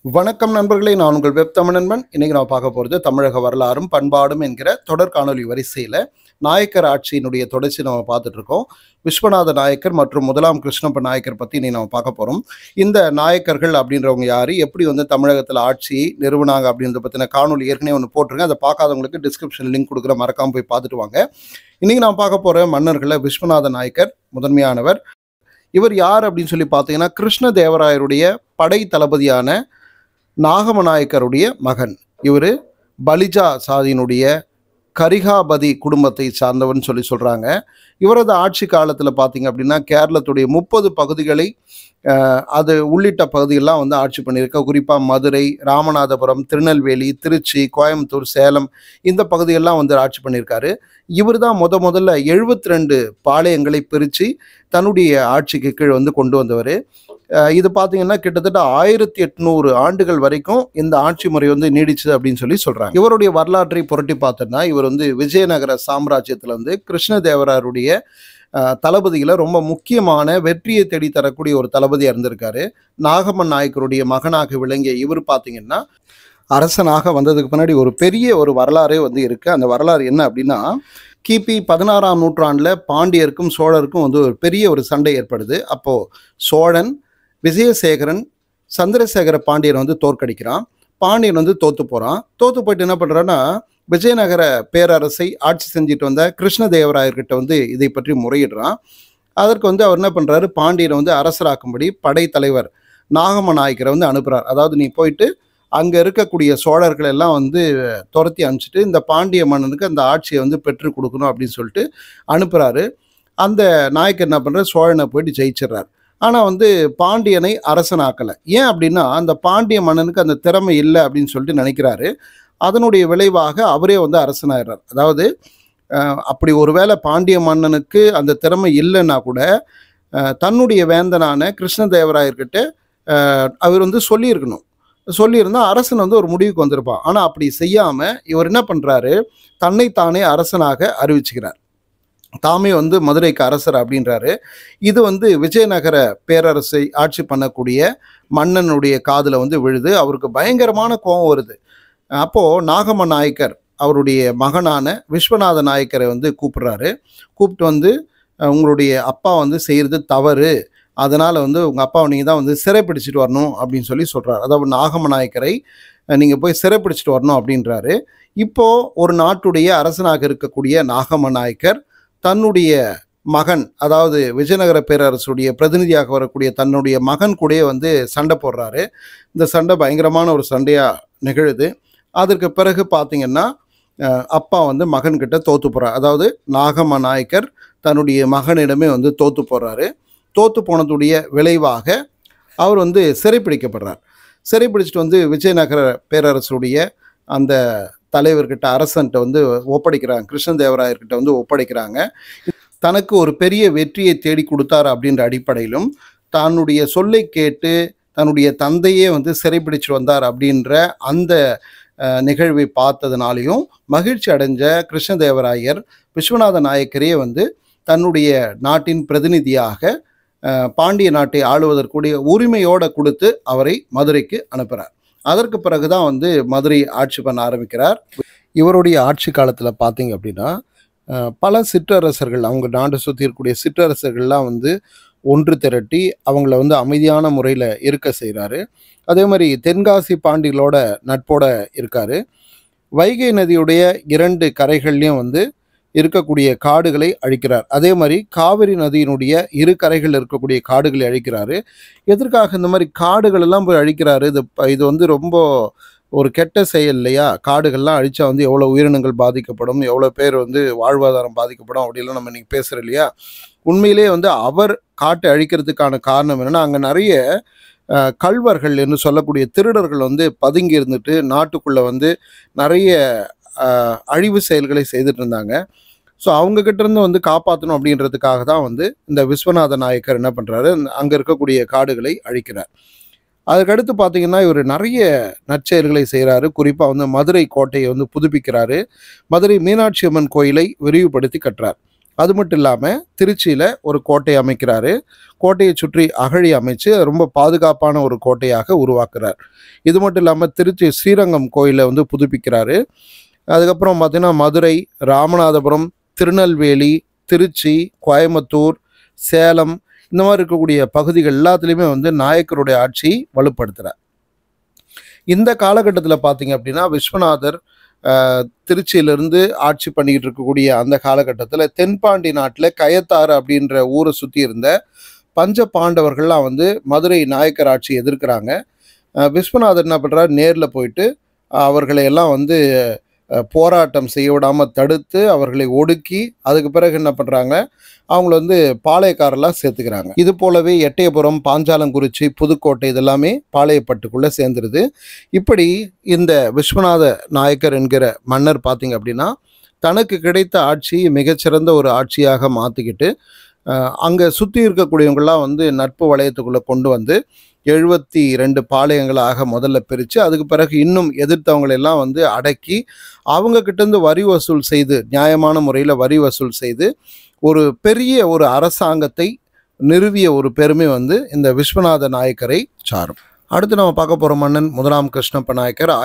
வணக்கம் நண்பர்களே, நான் உங்கள் வெப் தமிழ் நண்பன். இன்னைக்கு நான் பார்க்க போகிறது தமிழக வரலாறும் பண்பாடும் என்கிற தொடர் காணொலி வரிசையில் நாயக்கர் ஆட்சியினுடைய தொடர்ச்சி நம்ம பார்த்துட்டு இருக்கோம். விஸ்வநாத நாயக்கர் மற்றும் முதலாம் கிருஷ்ணப்ப நாயக்கர் பற்றி இன்னைக்கு நம்ம பார்க்க போகிறோம். இந்த நாயக்கர்கள் அப்படின்றவங்க யார், எப்படி தமிழகத்தில் ஆட்சியை நிறுவனாங்க அப்படின்றத பற்றின காணொலி ஏற்கனவே ஒன்று போட்டிருக்கேன். அதை பார்க்காதவங்களுக்கு டிஸ்கிரிப்ஷன் லிங்க் கொடுக்குற, மறக்காமல் போய் பார்த்துட்டு வாங்க. இன்னைக்கு நான் பார்க்க போகிற மன்னர்களில் விஸ்வநாத நாயக்கர் முதன்மையானவர். இவர் யார் அப்படின்னு சொல்லி பார்த்தீங்கன்னா, கிருஷ்ண தேவராயருடைய படை தளபதியான நாகமநாயக்கருடைய மகன். இவர் பலிஜா சாதியினுடைய கரிகாபதி குடும்பத்தை சார்ந்தவன் சொல்கிறாங்க. இவரது ஆட்சி காலத்தில் பார்த்தீங்க அப்படின்னா, கேரளத்துடைய 30 பகுதிகளை அது உள்ளிட்ட பகுதியெல்லாம் ஆட்சி பண்ணியிருக்க. குறிப்பாக மதுரை, ராமநாதபுரம், திருநெல்வேலி, திருச்சி, கோயம்புத்தூர், சேலம் இந்த பகுதியெல்லாம் ஆட்சி பண்ணியிருக்காரு. இவர் தான் முதல்ல 72 பாளையங்களை பிரித்து தன்னுடைய ஆட்சிக்கு கீழ் கொண்டு வந்தவர். இது பார்த்தீங்கன்னா கிட்டத்தட்ட 1800 ஆண்டுகள் வரைக்கும் இந்த ஆட்சி முறை நீடிச்சது அப்படின்னு சொல்கிறாங்க. இவருடைய வரலாற்றை புரட்டி பார்த்தோன்னா, இவர் விஜயநகர சாம்ராஜ்யத்தில் கிருஷ்ணதேவராயருடைய தளபதியில் ரொம்ப முக்கியமான வெற்றியை தேடி தரக்கூடிய ஒரு தளபதியாக இருந்திருக்காரு. நாகம நாயக்கருடைய மகனாக விளங்கிய இவர் பார்த்தீங்கன்னா, அரசனாக வந்ததுக்கு முன்னாடி ஒரு பெரிய ஒரு வரலாறே இருக்குது. அந்த வரலாறு என்ன அப்படின்னா, கிபி 16ஆம் நூற்றாண்டில் பாண்டியருக்கும் சோழருக்கும் ஒரு பெரிய ஒரு சண்டை ஏற்படுது. அப்போது சோழன் விஜயசேகரன் சந்திரசேகர பாண்டியன் தோற்கடிக்கிறான். பாண்டியன் தோற்று போகிறான். தோற்று போயிட்டு என்ன பண்ணுறான்னா, விஜயநகர பேரரசை ஆட்சி செஞ்சுட்டு வந்த கிருஷ்ணதேவராயர்கிட்ட இதை பற்றி முறையிடுறான். அதற்கு அவர் என்ன பண்ணுறாரு, பாண்டியனை அரசராக்கும்படி படைத்தலைவர் நாகம நாயக்கரை அனுப்புகிறார். அதாவது நீ போயிட்டு அங்கே இருக்கக்கூடிய சோழர்கள் எல்லாம் துரத்தி அனுப்பிச்சிட்டு இந்த பாண்டிய மன்னனுக்கு அந்த ஆட்சியை பெற்றுக் கொடுக்கணும் அப்படின்னு சொல்லிட்டு அனுப்புகிறாரு. அந்த நாயக்கர் என்ன பண்ணுறாரு, சோழனை போயிட்டு ஜெயிச்சிடுறார். ஆனால் பாண்டியனை அரசனாக்கலை. ஏன் அப்படின்னா, அந்த பாண்டிய மன்னனுக்கு அந்த திறமை இல்லை அப்படின்னு சொல்லிட்டு நினைக்கிறாரு. அதனுடைய விளைவாக அவரே அரசனாகிறார். அதாவது அப்படி ஒருவேளை பாண்டிய மன்னனுக்கு அந்த திறமை இல்லைன்னா கூட தன்னுடைய வேந்தனான கிருஷ்ணதேவராயர்கிட்ட அவர் சொல்லியிருந்தால் அரசன் ஒரு முடிவுக்கு வந்திருப்பான். ஆனால் அப்படி செய்யாமல் இவர் என்ன பண்ணுறாரு, தன்னைத்தானே அரசனாக அறிவிச்சுக்கிறார். தாமே மதுரைக்கு அரசர் அப்படின்றாரு. இது விஜயநகர பேரரசை ஆட்சி பண்ணக்கூடிய மன்னனுடைய காதில் விழுது. அவருக்கு பயங்கரமான கோபம் வருது. அப்போது நாகம நாயக்கர் அவருடைய மகனான விஸ்வநாத நாயக்கரை கூப்பிட்றாரு. கூப்பிட்டு உங்களுடைய அப்பா செய்கிறது தவறு, அதனால் உங்கள் அப்பாவை நீங்கள் தான் சிறைப்பிடிச்சிட்டு வரணும் அப்படின்னு சொல்கிறார். அதாவது நாகம நாயக்கரை நீங்கள் போய் சிறைப்பிடிச்சிட்டு வரணும் அப்படின்றாரு. இப்போது ஒரு நாட்டுடைய அரசனாக இருக்கக்கூடிய நாகம நாயக்கர் தன்னுடைய மகன், அதாவது விஜயநகர பேரரசுடைய பிரதிநிதியாக வரக்கூடிய தன்னுடைய மகன் கூட சண்டை போடுறாரு. இந்த சண்டை பயங்கரமான ஒரு சண்டையாக நிகழுது. அதற்கு பிறகு பார்த்தீங்கன்னா, அப்பா மகன்கிட்ட தோற்று போகிறார். அதாவது நாகம நாயக்கர் தன்னுடைய மகனிடமே தோற்று போடுறாரு. தோற்று போனதுடைய விளைவாக அவர் சிறைப்பிடிக்கப்படுறார். சிறைப்பிடிச்சிட்டு விஜயநகர பேரரசுடைய அந்த தலைவர்கிட்ட, அரசன்ட்ட ஒப்படைக்கிறாங்க. கிருஷ்ணதேவராயர்கிட்ட ஒப்படைக்கிறாங்க. தனக்கு ஒரு பெரிய வெற்றியை தேடி கொடுத்தார் அப்படின்ற அடிப்படையிலும், தன்னுடைய சொல்லை கேட்டு தன்னுடைய தந்தையே சிறைப்பிடிச்சிட்டு வந்தார் அப்படின்ற அந்த நிகழ்வை பார்த்ததுனாலையும் மகிழ்ச்சி அடைஞ்ச கிருஷ்ணதேவராயர் விஸ்வநாத நாயக்கரையே தன்னுடைய நாட்டின் பிரதிநிதியாக பாண்டிய நாட்டை ஆளுவதற்குரிய உரிமையோடு கொடுத்து அவரை மதுரைக்கு அனுப்புகிறார். அதற்கு பிறகுதான் மதுரை ஆட்சி பண்ண ஆரம்பிக்கிறார். இவருடைய ஆட்சி காலத்தில் பார்த்தீங்க அப்படின்னா, பல சிற்றரசர்கள், அவங்க நாட்டை சுற்றி இருக்கக்கூடிய சிற்றரசர்கள்லாம் ஒன்று திரட்டி அவங்கள அமைதியான முறையில் இருக்க செய்கிறாரு. அதே மாதிரி தென்காசி பாண்டிகளோட நட்போட இருக்கார். வைகை நதியுடைய 2 கரைகள்லையும் இருக்கக்கூடிய காடுகளை அழிக்கிறார். அதே மாதிரி காவிரி நதியினுடைய 2 கரைகள் இருக்கக்கூடிய காடுகளை அழிக்கிறாரு. எதற்காக இந்த மாதிரி காடுகள் எல்லாம் போய் அழிக்கிறாரு? இது ரொம்ப ஒரு கெட்ட செயல் இல்லையா? காடுகள்லாம் அழிச்சா எவ்வளோ உயிரினங்கள் பாதிக்கப்படும், எவ்வளோ பேர் வாழ்வாதாரம் பாதிக்கப்படும் அப்படிலாம் நம்ம இன்னைக்கு பேசுகிறோம் இல்லையா? உண்மையிலே அவர் காட்டை அழிக்கிறதுக்கான காரணம் என்னென்னா, அங்கே நிறைய கள்வர்கள் என்று சொல்லக்கூடிய திருடர்கள் பதுங்கி இருந்துட்டு நாட்டுக்குள்ளே நிறைய அழிவு செயல்களை செய்துட்டு இருந்தாங்க. ஸோ அவங்கக்கிட்ட இருந்து காப்பாற்றணும் அப்படின்றதுக்காக தான் இந்த விஸ்வநாத நாயக்கர் என்ன பண்ணுறாரு, அங்கே இருக்கக்கூடிய காடுகளை அழிக்கிறார். அதுக்கடுத்து பார்த்தீங்கன்னா, இவர் நிறைய நற்செயல்களை செய்கிறாரு. குறிப்பாக மதுரை கோட்டையை புதுப்பிக்கிறாரு. மதுரை மீனாட்சி அம்மன் கோயிலை விரிவுபடுத்தி கட்டுறார். அது மட்டும் இல்லாமல் திருச்சியில் ஒரு கோட்டை அமைக்கிறாரு. கோட்டையை சுற்றி அகழி அமைச்சு ரொம்ப பாதுகாப்பான ஒரு கோட்டையாக உருவாக்குறார். இது மட்டும் இல்லாமல் திருச்சி ஸ்ரீரங்கம் கோயிலை வந்து புதுப்பிக்கிறாரு. அதுக்கப்புறம் பார்த்திங்கன்னா மதுரை, ராமநாதபுரம், திருநெல்வேலி, திருச்சி, கோயம்புத்தூர், சேலம் இந்த மாதிரி இருக்கக்கூடிய பகுதிகள் எல்லாத்துலேயுமே வந்து நாயக்கருடைய ஆட்சி வலுப்படுத்துகிறார். இந்த காலகட்டத்தில் பார்த்திங்க அப்படின்னா விஸ்வநாதர் திருச்சியிலிருந்து ஆட்சி பண்ணிக்கிட்டு இருக்கக்கூடிய அந்த காலகட்டத்தில் தென்பாண்டி நாட்டில் கயத்தாறு அப்படின்ற ஊரை சுற்றி இருந்த பஞ்ச பாண்டவர்கள்லாம் வந்து மதுரை நாயக்கர் ஆட்சி எதிர்க்கிறாங்க. விஸ்வநாதர் என்ன பண்ணுறார், நேரில் போயிட்டு அவர்களை எல்லாம் வந்து போராட்டம் செய்ய விடாமல் தடுத்து அவர்களை ஒடுக்கி அதுக்கு பிறகு என்ன பண்ணுறாங்க, அவங்கள வந்து பாளையக்காரெல்லாம் சேர்த்துக்கிறாங்க. இது போலவே எட்டயபுரம், பாஞ்சாலங்குறிச்சி, புதுக்கோட்டை இதெல்லாமே பாளையப்பட்டுக்குள்ளே சேர்ந்துருது. இப்படி இந்த விஸ்வநாத நாயக்கர் என்கிற மன்னர் பார்த்திங்க அப்படின்னா தனக்கு கிடைத்த ஆட்சி மிகச்சிறந்த ஒரு ஆட்சியாக மாற்றிக்கிட்டு அங்கே சுற்றி இருக்கக்கூடியவங்களாம் வந்து நட்பு வளையத்துக்குள்ளே கொண்டு வந்து 72 பாளையங்களாக முதல்ல பிரித்து அதுக்கு பிறகு இன்னும் எதிர்த்தவங்களெல்லாம் வந்து அடக்கி அவங்கக்கிட்டேருந்து வரி வசூல் செய்து நியாயமான முறையில் வரி வசூல் செய்து ஒரு பெரிய ஒரு அரசாங்கத்தை நிறுவிய ஒரு பெருமை வந்து இந்த விஸ்வநாத நாயக்கரை சாரும். அடுத்து நம்ம பார்க்க போகிற மன்னன் முதலாம் கிருஷ்ணப்ப நாயக்கர்.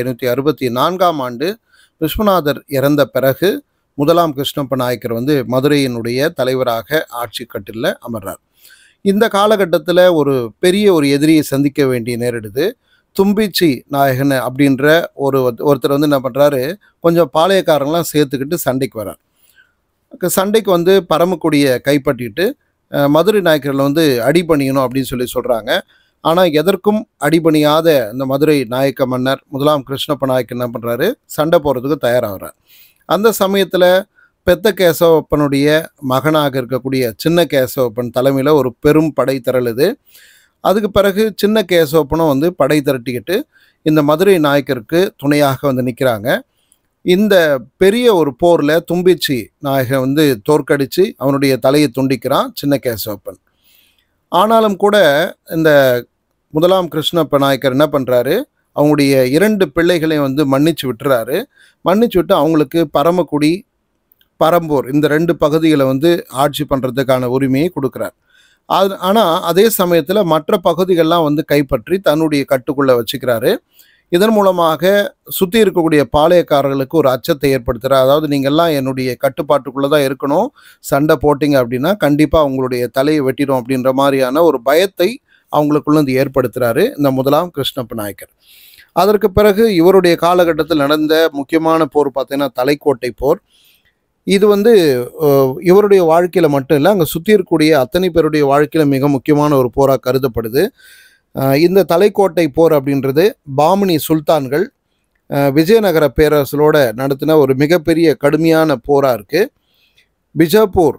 1564ஆம் ஆண்டு விஸ்வநாதர் இறந்த பிறகு முதலாம் கிருஷ்ணப்ப நாயக்கர் வந்து மதுரையினுடைய தலைவராக ஆட்சி கட்டிலில் அமர்றார். இந்த காலகட்டத்தில் ஒரு பெரிய ஒரு எதிரியை சந்திக்க வேண்டிய நேரிடுது. தும்பிச்சி நாயகன் அப்படின்ற ஒருத்தர் வந்து என்ன பண்ணுறாரு, கொஞ்சம் பாளையக்காரங்களாம் சேர்த்துக்கிட்டு சண்டைக்கு வர்றார். சண்டைக்கு வந்து பரமக்குடியை கைப்பற்றிட்டு மதுரை நாயக்கர்களை வந்து அடிபணியணும் அப்படின்னு சொல்கிறாங்க. ஆனால் எதற்கும் அடிபணியாத இந்த மதுரை நாயக்க மன்னர் முதலாம் கிருஷ்ணப்ப நாயக்கர் என்ன பண்ணுறாரு, சண்டை போகிறதுக்கு தயாராகிறார். அந்த சமயத்தில் பெத்த கேசவப்பனுடைய மகனாக இருக்கக்கூடிய சின்ன கேசவப்பன் தலைமையில் ஒரு பெரும் படை திரளுது. அதுக்கு பிறகு சின்ன கேசவப்பனும் வந்து படை திரட்டிக்கிட்டு இந்த மதுரை நாயக்கருக்கு துணையாக வந்து நிற்கிறாங்க. இந்த பெரிய ஒரு போரில் தும்பிச்சி நாயகன் வந்து தோற்கடித்து அவனுடைய தலையை துண்டிக்கிறான் சின்ன கேசவப்பன். ஆனாலும் கூட இந்த முதலாம் கிருஷ்ணப்ப நாயக்கர் என்ன பண்ணுறாரு, அவங்களுடைய 2 பிள்ளைகளையும் வந்து மன்னிச்சு விட்டுறாரு. மன்னிச்சு விட்டு அவங்களுக்கு பரமக்குடி, பரம்பூர் இந்த 2 பகுதிகளை வந்து ஆட்சி பண்ணுறதுக்கான உரிமையை கொடுக்குறார். ஆனால் அதே சமயத்தில் மற்ற பகுதிகள்லாம் வந்து கைப்பற்றி தன்னுடைய கட்டுக்குள்ளே வச்சுக்கிறாரு. இதன் மூலமாக சுற்றி இருக்கக்கூடிய பாளையக்காரர்களுக்கு ஒரு அச்சத்தை ஏற்படுத்துகிறார். அதாவது நீங்கள்லாம் என்னுடைய கட்டுப்பாட்டுக்குள்ளே தான் இருக்கணும், சண்டை போட்டிங்க அப்படின்னா கண்டிப்பாக அவங்களுடைய தலையை வெட்டிடும் அப்படின்ற மாதிரியான ஒரு பயத்தை அவங்களுக்குள்ள வந்து ஏற்படுத்துகிறாரு இந்த முதலாம் கிருஷ்ணப்ப நாயக்கர். அதற்கு பிறகு இவருடைய காலகட்டத்தில் நடந்த முக்கியமான போர் பார்த்தீங்கன்னா தலைக்கோட்டை போர். இது வந்து இவருடைய வாழ்க்கையில் மட்டும் இல்லை, அங்கே சுற்றி இருக்கக்கூடிய அத்தனை பேருடைய வாழ்க்கையில் மிக முக்கியமான ஒரு போராக கருதப்படுது. இந்த தலைக்கோட்டை போர் அப்படின்றது பாமினி சுல்தான்கள் விஜயநகர பேரரசலோட நடத்தின ஒரு மிகப்பெரிய கடுமையான போராக இருக்குது. பிஜாப்பூர்,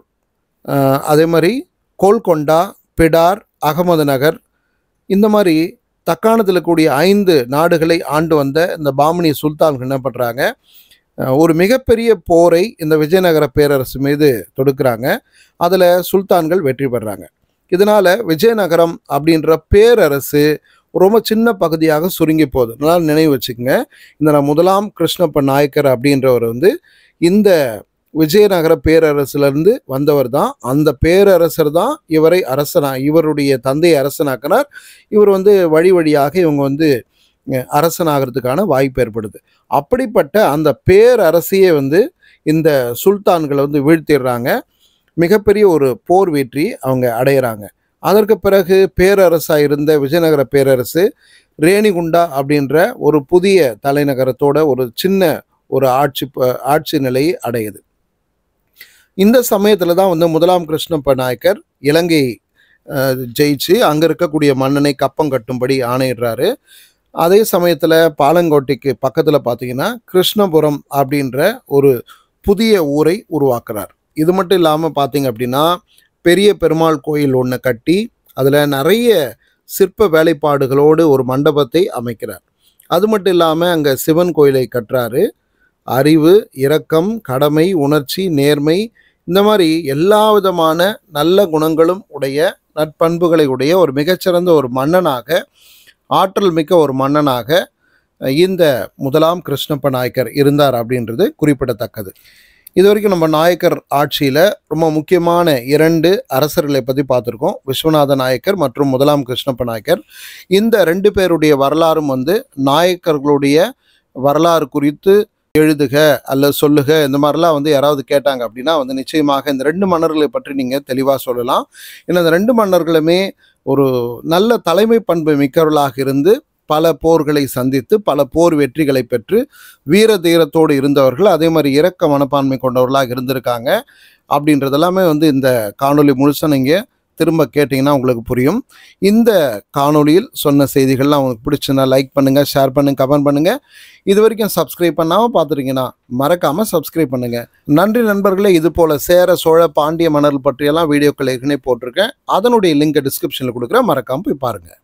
அதே மாதிரி கோல்கொண்டா, பிடார், அகமது நகர் இந்த மாதிரி தக்காணத்தில் கூடிய 5 நாடுகளை ஆண்டு வந்த இந்த பாமினி சுல்தான்கள் என்ன பண்ணுறாங்க, ஒரு மிகப்பெரிய போரை இந்த விஜயநகர பேரரசு மீது தொடுக்கிறாங்க. அதில் சுல்தான்கள் வெற்றி பெறாங்க. இதனால் விஜயநகரம் அப்படின்ற பேரரசு ரொம்ப சின்ன பகுதியாக சுருங்கி போகுது. நல்லா நினைவு வச்சுக்கோங்க, இந்த முதலாம் கிருஷ்ணப்ப நாயக்கர் அப்படின்றவர் வந்து இந்த விஜயநகர பேரரசுலேருந்து வந்தவர் தான். அந்த பேரரசர் தான் இவரை இவருடைய தந்தையை அரசனாக்கினார். இவர் வந்து வழி வழியாக இவங்க வந்து அரசனாகிறதுக்கான வாய்ப்பு ஏற்படுது. அப்படிப்பட்ட அந்த பேரரசையே வந்து இந்த சுல்தான்களை வந்து வீழ்த்திடுறாங்க. மிகப்பெரிய ஒரு போர் வெற்றி அவங்க அடையிறாங்க. அதற்கு பிறகு பேரரசாக இருந்த விஜயநகர பேரரசு ரேணிகுண்டா அப்படின்ற ஒரு புதிய தலைநகரத்தோட ஒரு சின்ன ஒரு ஆட்சி நிலையை அடையுது. இந்த சமயத்தில் தான் வந்து முதலாம் கிருஷ்ணப்ப நாயக்கர் இலங்கை ஜெயிச்சு அங்கே இருக்கக்கூடிய மன்னனை கப்பம் கட்டும்படி ஆணையிடுறாரு. அதே சமயத்தில் பாலங்கோட்டைக்கு பக்கத்தில் பார்த்தீங்கன்னா கிருஷ்ணபுரம் அப்படின்ற ஒரு புதிய ஊரை உருவாக்குறார். இது மட்டும் இல்லாமல் பார்த்தீங்க அப்படின்னா பெரிய பெருமாள் கோயில் ஒன்று கட்டி அதில் நிறைய சிற்ப வேலைப்பாடுகளோடு ஒரு மண்டபத்தை அமைக்கிறார். அது மட்டும் இல்லாமல் அங்கே சிவன் கோயிலை கட்டுறாரு. அறிவு, இரக்கம், கடமை, உணர்ச்சி, நேர்மை இந்த மாதிரி எல்லா விதமான நல்ல குணங்களும் உடைய நற்பண்புகளை உடைய ஒரு மிகச்சிறந்த ஒரு மன்னனாக, ஆற்றல் மிக்க ஒரு மன்னனாக இந்த முதலாம் கிருஷ்ணப்ப நாயக்கர் இருந்தார் அப்படின்றது குறிப்பிடத்தக்கது. இது வரைக்கும் நம்ம நாயக்கர் ஆட்சியில் ரொம்ப முக்கியமான 2 அரசர்களை பற்றி பார்த்துருக்கோம். விஸ்வநாத நாயக்கர் மற்றும் முதலாம் கிருஷ்ணப்ப நாயக்கர். இந்த 2 பேருடைய வரலாறும் நாயக்கர்களுடைய வரலாறு குறித்து எழுதுக அல்லது சொல்லுக இந்த மாதிரிலாம் யாராவது கேட்டாங்க அப்படின்னா நிச்சயமாக இந்த 2 மன்னர்களை பற்றி நீங்கள் தெளிவாக சொல்லலாம். ஏன்னா இந்த 2 மன்னர்களுமே ஒரு நல்ல தலைமை பண்பு மிக்கவர்களாக இருந்து பல போர்களை சந்தித்து பல போர் வெற்றிகளை பெற்று வீர தீரத்தோடு இருந்தவர்கள், அதே மாதிரி இரக்க மனப்பான்மை கொண்டவர்களாக இருந்திருக்காங்க. அப்படின்றதெல்லாமே இந்த காணொலி முழுசாக நீங்கள் திரும்ப கேட்டிங்கன்னா உங்களுக்கு புரியும். இந்த காணொலியில் சொன்ன செய்திகள்லாம் உங்களுக்கு பிடிச்சுன்னா லைக் பண்ணுங்கள், ஷேர் பண்ணுங்கள், கமெண்ட் பண்ணுங்கள். இது வரைக்கும் சப்ஸ்கிரைப் பண்ணாமல் பார்த்துருக்கீங்கன்னா மறக்காமல் சப்ஸ்கிரைப் பண்ணுங்கள். நன்றி நண்பர்களே. இது போல் சேர சோழ பாண்டிய மன்னர்கள் பற்றியெல்லாம் வீடியோக்கள் ஏற்கனவே போட்டிருக்கேன். அதனுடைய லிங்கை டிஸ்கிரிப்ஷனில் கொடுக்குறேன், மறக்காமல் போய் பாருங்கள்.